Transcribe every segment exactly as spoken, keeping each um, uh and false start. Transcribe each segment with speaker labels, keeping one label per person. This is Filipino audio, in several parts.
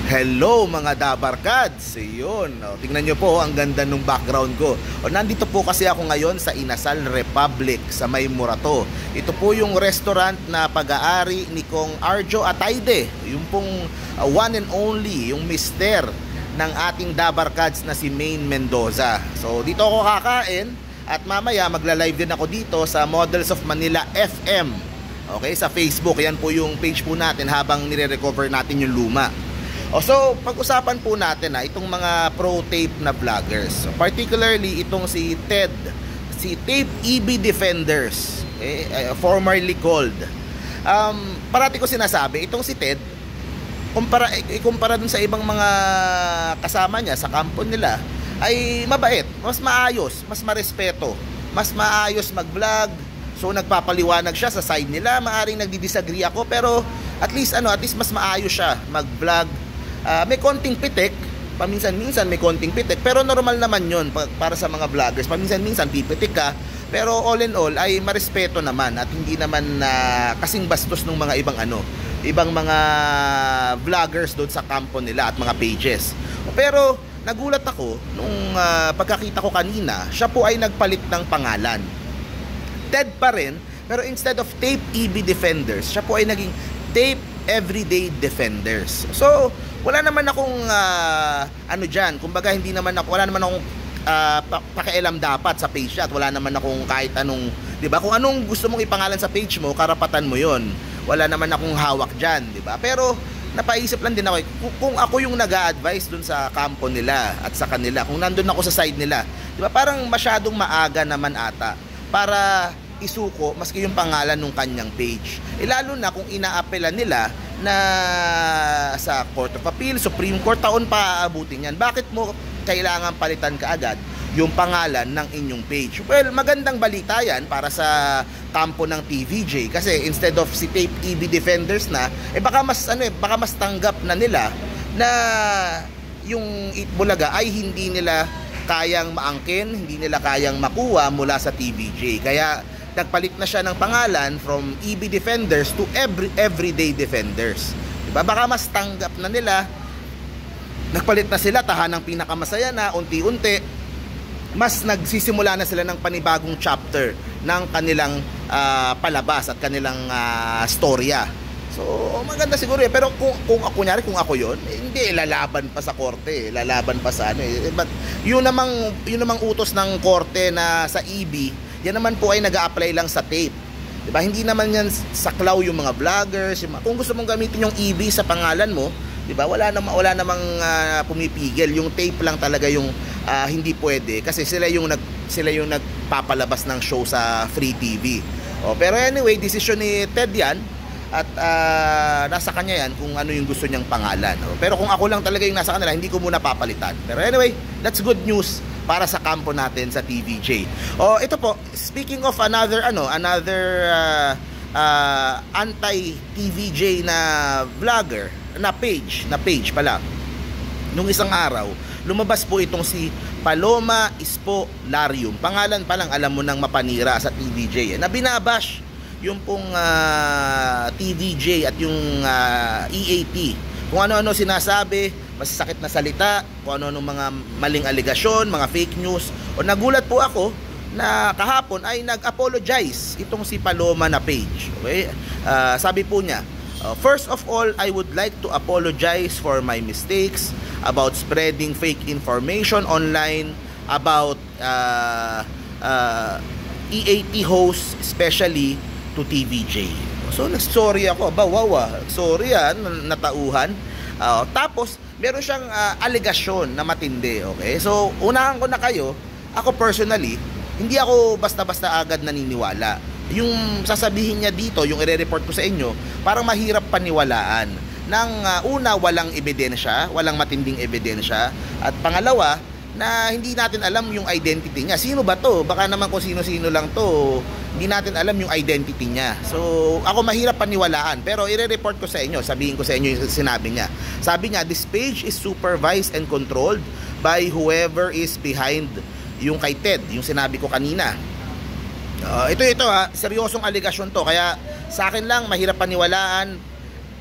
Speaker 1: Hello mga Dabarkads! Yun, o, tingnan nyo po ang ganda ng background ko. O, nandito po kasi ako ngayon sa Inasal Republic sa May Murato. Ito po yung restaurant na pag-aari ni Kong Arjo Atayde. Yung pong uh, one and only, yung mister ng ating Dabarkads na si Maine Mendoza. So dito ako kakain at mamaya magla-live din ako dito sa Models of Manila F M. Okay, sa Facebook. Yan po yung page po natin habang nire-recover natin yung luma. O, so, pag-usapan po natin na itong mga pro-tape na vloggers. So, particularly itong si Ted, si Tape E B Defenders, okay, uh, formerly called. Um, parati ko sinasabi, itong si Ted, kumpara, ikumpara dun sa ibang mga kasama niya sa kampo nila, ay mabait, mas maayos, mas marespeto, mas maayos mag-vlog. So, nagpapaliwanag siya sa side nila. Maaring nagdi-disagree ako, pero at least, ano, at least mas maayos siya mag-vlog. Uh, may konting pitik, paminsan-minsan may konting pitik, pero normal naman yon para sa mga vloggers. Paminsan-minsan pipitik ka, pero all in all ay marespeto naman at hindi naman uh, kasing bastos ng mga ibang ano, ibang mga vloggers doon sa kampo nila at mga pages. Pero nagulat ako nung uh, pagkakita ko kanina, siya po ay nagpalit ng pangalan. Ted pa rin, pero instead of Tape E B Defenders, siya po ay naging Tape Everyday Defenders. So, wala naman akong uh, ano diyan, kumbaga hindi naman ako, wala naman akong uh, pakialam dapat sa page at wala naman akong kahit anong, 'di ba? Kung anong gusto mong ipangalan sa page mo, karapatan mo 'yon. Wala naman akong hawak diyan, 'di ba? Pero napaisip lang din ako, kung, kung ako yung nag-a-advise dun sa kampo nila at sa kanila, kung nandun ako sa side nila, 'di ba? Parang masyadong maaga naman ata para isuko maski yung pangalan ng kanyang page. E lalo na kung inaapela nila na sa Court of Appeal, Supreme Court, taon pa aabutin yan. Bakit mo kailangan palitan kaagad yung pangalan ng inyong page? Well, magandang balita yan para sa kampo ng T V J kasi instead of si Tape E B Defenders na, eh baka mas ano eh, baka mas tanggap na nila na yung Itbulaga ay hindi nila kayang maangkin, hindi nila kayang makuha mula sa T V J. Kaya nagpalit na siya ng pangalan from E B Defenders to every, Everyday Defenders. Diba? Baka mas tanggap na nila, nagpalit na sila, tahanang pinakamasaya na, unti-unti, mas nagsisimula na sila ng panibagong chapter ng kanilang uh, palabas at kanilang uh, storya. So, maganda siguro eh. Pero kung, kung ako, kunyari, kung ako yun, eh, hindi, lalaban pa sa korte, eh, lalaban pa sa ano eh. But yun namang, yun namang utos ng korte na sa E B, yan naman po ay nag-a-apply lang sa tape. Diba? Hindi naman yan saklaw yung mga vloggers. Yung mga, kung gusto mong gamitin yung E B sa pangalan mo, diba? Wala namang, wala namang uh, pumipigil. Yung tape lang talaga yung uh, hindi pwede. Kasi sila yung, nag, sila yung nagpapalabas ng show sa Free T V. O, pero anyway, decision ni Ted yan. At uh, nasa kanya yan kung ano yung gusto niyang pangalan. O, pero kung ako lang talaga yung nasa kanila, hindi ko muna papalitan. Pero anyway, that's good news para sa kampo natin sa T V J. Oh, ito po, speaking of another ano, another uh, uh, anti-T V J na vlogger, na page, na page pala. Nung isang araw, lumabas po itong si Paloma Ispolarium. Pangalan pa lang alam mo nang mapanira sa T V J. Eh, na binabash yung pong uh, T V J at yung uh, E A T. Kung ano-ano sinasabi, masasakit na salita, kung ano-ano mga maling aligasyon, mga fake news. O nagulat po ako na kahapon ay nag-apologize itong si Paloma na page. Okay? Uh, sabi po niya, uh, first of all, I would like to apologize for my mistakes about spreading fake information online about uh, uh, E A T hosts, especially to T V J. So, nag-sorry ako. Ba, wow, ah. Sorry ah, natauhan. Uh, tapos, meron siyang uh, alegasyon na matindi, okay? So, unahan ko na kayo, ako personally, hindi ako basta-basta agad naniniwala. Yung sasabihin niya dito, yung i-report ko sa inyo, parang mahirap paniwalaan. Nang uh, una, walang ebidensya, walang matinding ebidensya. At pangalawa, na hindi natin alam yung identity niya. Sino ba to? Baka naman kung sino-sino lang to, hindi natin alam yung identity niya. So, ako mahirap paniwalaan. Pero i-report ko sa inyo, sabihin ko sa inyo yung sinabi niya. Sabi niya, this page is supervised and controlled by whoever is behind yung kay Ted, yung sinabi ko kanina. Uh, ito, ito ha, seryosong aligasyon to. Kaya sa akin lang, mahirap paniwalaan.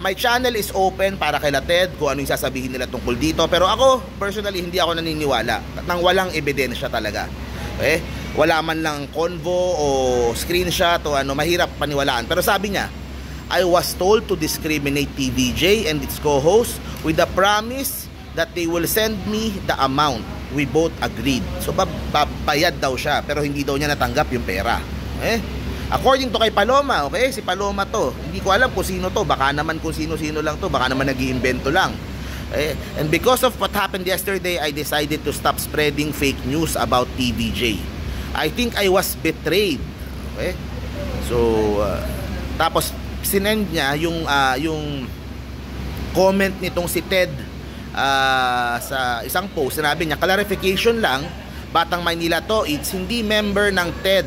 Speaker 1: my channel is open para kay Ted kung ano yung sasabihin nila tungkol dito. Pero ako, personally, hindi ako naniniwala nang walang ebidensya talaga. Okay? Wala man lang convo o screenshot o ano, mahirap paniwalaan. Pero sabi niya, I was told to discriminate T V J and its co-host with the promise that they will send me the amount. We both agreed. So, bayad daw siya, pero hindi daw niya natanggap yung pera. Okay? According to kay Paloma, okay? Si Paloma to. Hindi ko alam kung sino to. Baka naman kung sino-sino lang to. Baka naman nag-iimbento lang. Okay? And because of what happened yesterday, I decided to stop spreading fake news about T V J. I think I was betrayed. Okay? So, uh, tapos sinend niya yung, uh, yung comment nitong si Ted uh, sa isang post. Sinabi niya, clarification lang, Batang Maynila to, it's hindi member ng Ted.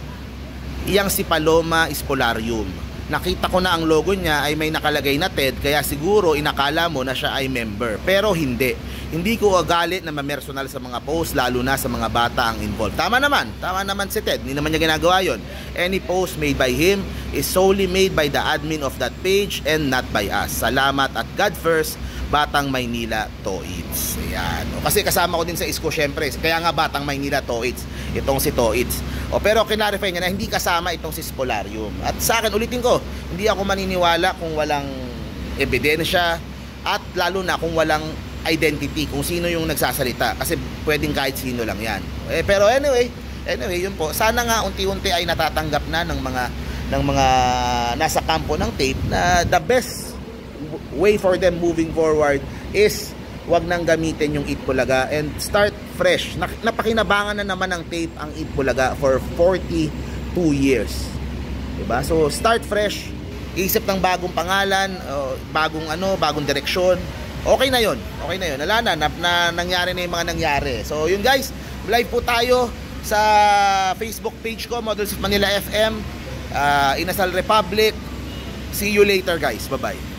Speaker 1: Iyang si Paloma Espolarium. Nakita ko na ang logo niya ay may nakalagay na Ted, kaya siguro inakala mo na siya ay member. Pero hindi. Hindi ko agalit na mamersonal sa mga post, lalo na sa mga bata ang involved. Tama naman. Tama naman si Ted. Hindi naman niya ginagawa yon. Any post made by him is solely made by the admin of that page and not by us. Salamat at God first, Batang Maynila Toits. Ayan. O, kasi kasama ko din sa isko syempre. Kaya nga Batang Maynila Toits. Itong si Toits. O, pero kinarify niya na hindi kasama itong si Espolarium. At sa akin, ulitin ko, hindi ako maniniwala kung walang ebidensya at lalo na kung walang identity, kung sino yung nagsasalita. Kasi pwedeng kahit sino lang yan. Eh, pero anyway, anyway, yun po. Sana nga unti-unti ay natatanggap na ng mga ng mga nasa kampo ng tape na the best way for them moving forward is wag nang gamitin yung Eat Bulaga and start fresh. Napakinabangan na naman ng tape ang Eat Bulaga for forty-two years. Diba? So start fresh, isip ng bagong pangalan, uh, bagong ano, bagong direksyon. Okay na yun. Okay na yun. Wala na, na, na nangyari na yung mga nangyari. So yun guys, live po tayo sa Facebook page ko, Models of Manila F M, uh, Inasal Republic. See you later guys. Bye-bye.